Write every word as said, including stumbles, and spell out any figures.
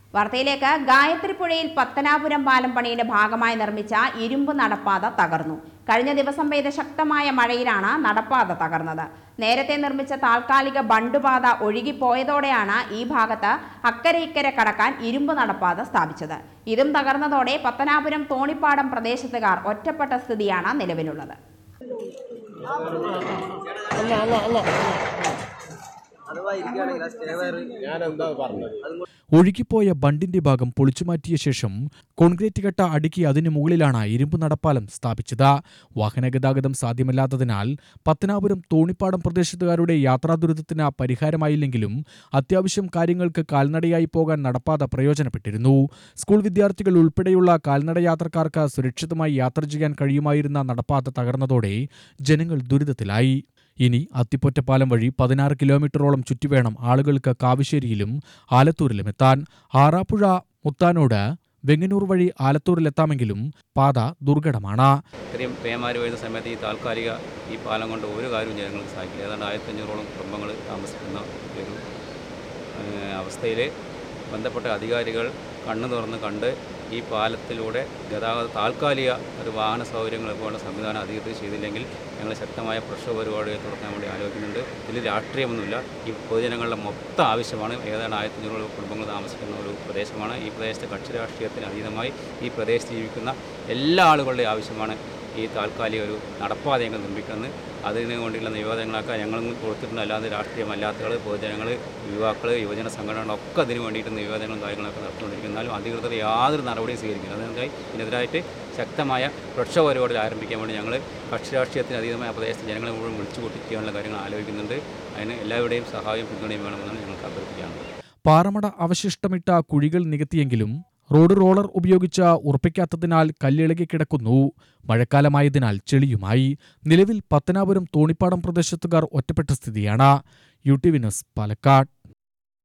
വാർത്തയിലേക്ക്. ഗായത്രിപ്പുഴയിൽ പത്തനാപുരം പാലം പണിയുടെ ഭാഗമായി നിർമ്മിച്ച ഇരുമ്പ് നടപ്പാത തകർന്നു. കഴിഞ്ഞ ദിവസം പെയ്ത ശക്തമായ മഴയിലാണ് നടപ്പാത തകർന്നത്. നേരത്തെ നിർമ്മിച്ച താൽക്കാലിക ബണ്ടുപാത ഒഴുകിപ്പോയതോടെയാണ് ഈ ഭാഗത്ത് അക്കരെ ഇക്കരെ കടക്കാൻ ഇരുമ്പ് നടപ്പാത സ്ഥാപിച്ചത്. ഇതും തകർന്നതോടെ പത്തനാപുരം തോണിപ്പാടം പ്രദേശത്തുകാർ ഒറ്റപ്പെട്ട സ്ഥിതിയാണ് നിലവിലുള്ളത്. ഒഴുകിപ്പോയ ബണ്ടിന്റെ ഭാഗം പൊളിച്ചുമാറ്റിയ ശേഷം കോൺക്രീറ്റ് കട്ട അടുക്കി അതിനു മുകളിലാണ് ഇരുമ്പ് നടപ്പാലം സ്ഥാപിച്ചത്. വാഹനഗതാഗതം സാധ്യമല്ലാത്തതിനാൽ പത്തനാപുരം തോണിപ്പാടം പ്രദേശത്തുകാരുടെ യാത്രാദുരിതത്തിന് പരിഹാരമായില്ലെങ്കിലും അത്യാവശ്യം കാര്യങ്ങൾക്ക് കാൽനടയായി പോകാൻ നടപ്പാത പ്രയോജനപ്പെട്ടിരുന്നു. സ്കൂൾ വിദ്യാർത്ഥികൾ ഉൾപ്പെടെയുള്ള കാൽനട യാത്രക്കാർക്ക് സുരക്ഷിതമായി യാത്ര ചെയ്യാൻ കഴിയുമായിരുന്ന നടപ്പാത തകർന്നതോടെ ജനങ്ങൾ ദുരിതത്തിലായി. ഇനി അത്തിപ്പൊറ്റപ്പാലം വഴി പതിനാറ് കിലോമീറ്ററോളം ചുറ്റിവേണം ആളുകൾക്ക് കാവശ്ശേരിയിലും ആലത്തൂരിലും എത്താൻ. ആറാപ്പുഴ മുത്താനോട് വെങ്ങന്നൂർ വഴി ആലത്തൂരിലെത്താമെങ്കിലും പാത ദുർഘടമാണ്. ഇത്രയും പേമാരി വരുന്ന സമയത്ത് ഈ താൽക്കാലിക ഈ പാലം കൊണ്ട് ഒരു കാര്യവും ജനങ്ങൾക്ക് സാധിക്കില്ല. ഏതാണ്ട് ആയിരത്തി അഞ്ഞൂറോളം കുടുംബങ്ങൾ താമസിക്കുന്ന ഒരു അവസ്ഥയിൽ ബന്ധപ്പെട്ട അധികാരികൾ കണ്ണു തുറന്ന് കണ്ട് ഈ പാലത്തിലൂടെ ഗതാഗത താൽക്കാലിക ഒരു വാഹന സൗകര്യങ്ങൾ പോലുള്ള സംവിധാനം അധികൃതർ ചെയ്തില്ലെങ്കിൽ ഞങ്ങൾ ശക്തമായ പ്രക്ഷോഭ പരിപാടികൾ തുടങ്ങാൻ വേണ്ടി ആലോചിക്കുന്നുണ്ട്. ഇതിൽ രാഷ്ട്രീയമൊന്നുമില്ല. ഈ പൊതുജനങ്ങളുടെ മൊത്തം ആവശ്യമാണ്. ഏതാണ്ട് ആയിരത്തി അഞ്ഞൂറ് കുടുംബങ്ങൾ താമസിക്കുന്ന ഒരു പ്രദേശമാണ്. ഈ പ്രദേശത്തെ കക്ഷി രാഷ്ട്രീയത്തിന് അതീതമായി ഈ പ്രദേശത്ത് ജീവിക്കുന്ന എല്ലാ ആളുകളുടെയും ആവശ്യമാണ് ഈ താൽക്കാലിക ഒരു നടപ്പാതയങ്ങൾ നിർമ്മിക്കുന്നത്. അതിന് വേണ്ടിയുള്ള നിവേദനങ്ങളൊക്കെ ഞങ്ങളും കൊടുത്തിട്ടുണ്ട്. അല്ലാതെ രാഷ്ട്രീയമല്ലാത്തകൾ, പൊതുജനങ്ങൾ, യുവാക്കൾ, യുവജന സംഘടനകളൊക്കെ അതിന് വേണ്ടിയിട്ട് നിവേദനങ്ങളും കാര്യങ്ങളൊക്കെ നടത്തിക്കൊണ്ടിരിക്കുന്നാലും അധികൃതർ യാതൊരു നടപടിയും സ്വീകരിക്കുന്നത്. അതിനായി ഇതിനെതിരായിട്ട് ശക്തമായ പ്രക്ഷോഭ പരിപാടികൾ ആരംഭിക്കാൻ വേണ്ടി ഞങ്ങൾ കക്ഷി രാഷ്ട്രീയത്തിന് അതീതമായ പ്രദേശത്ത് ജനങ്ങളെ മുഴുവൻ വിളിച്ചു കൂട്ടിക്കാനുള്ള കാര്യങ്ങൾ ആലോചിക്കുന്നുണ്ട്. അതിന് എല്ലാവരുടെയും സഹായവും പിന്തുണയും വേണമെന്നാണ് ഞങ്ങൾക്ക് അഭ്യർത്ഥിക്കാനുള്ളത്. പാറമട അവശിഷ്ടമിട്ട കുഴികൾ നികത്തിയെങ്കിലും റോഡ് റോളർ ഉപയോഗിച്ച് ഉറപ്പിക്കാത്തതിനാൽ കല്ലിളകി കിടക്കുന്നു. മഴക്കാലമായതിനാൽ ചെളിയുമായി. നിലവിൽ പത്തനാപുരം തോണിപ്പാടം പ്രദേശത്തുകാർ ഒറ്റപ്പെട്ട സ്ഥിതിയാണ്. U T V news, Palakkad.